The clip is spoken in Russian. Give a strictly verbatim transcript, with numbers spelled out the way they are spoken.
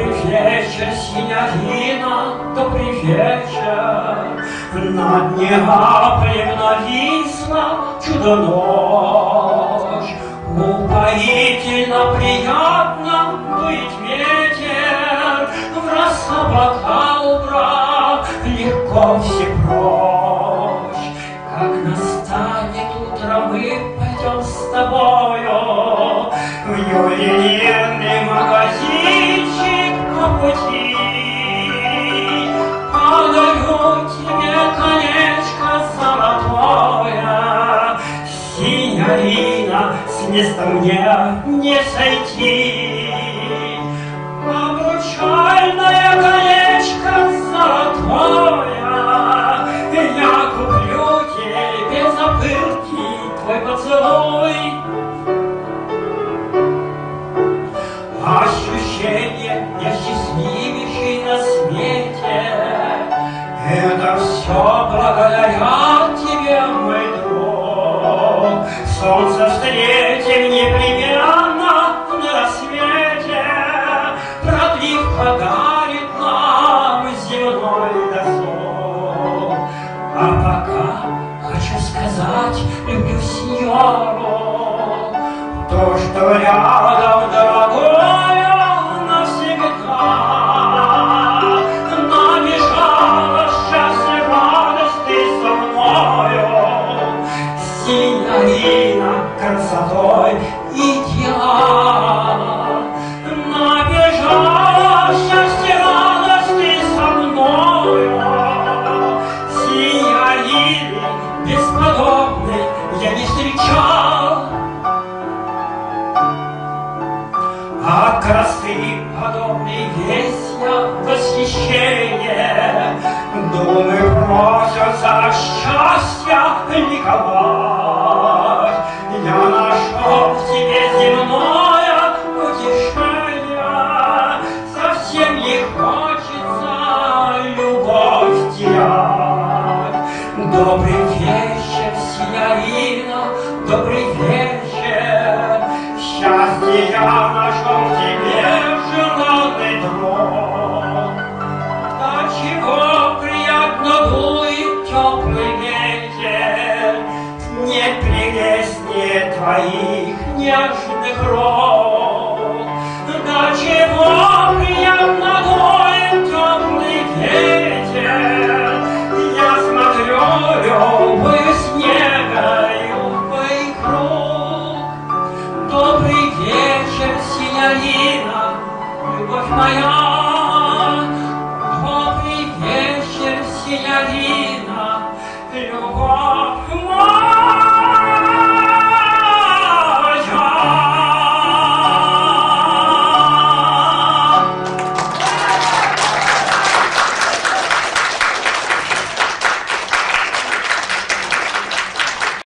Добрый вечер, синьорина, добрый вечер. Над Неаполем нависла чудо-ночь. Упоительно приятно дует ветер, враз облака убрав, легко все прочь. Как настанет утро, мы пойдем с тобою в ювелирный магазинчик по пути. Подарю тебе колечко золотое, синьорина, с места мне не сойти. Обручальное колечко золотое я куплю тебе за пылкий твой поцелуй. Ощущение я счастливейший на свете, это все благодаря тебе, мой друг. Солнце встретим непременно на рассвете, продлив подарит нам земной дозор. А пока хочу сказать, люблю сеньору, то, что рядом, дорогое, навсегда. Набежала счастье, радость ты со мною, синьорина, красотой идеал. Набежала счастье, радость ты со мною, синьорины бесподобной я не встречал. А красы подобной весь я восхищение, думы просятся счастья ликовать. Я нашел в тебе земное утешение, совсем не хочется любовь терять. Добрый вечер, синьорина, добрый вечер. Счастье я нашел в тебе, желанный друг. До чего приятно дует теплый ветер, не прелестнее твоих нежных рук. До чего приятно дует теплый ветер, я смотрю любую снегою твоих рук. Добрый вечер, синьорина, любовь моя. Добрый вечер, синьорина, любовь моя.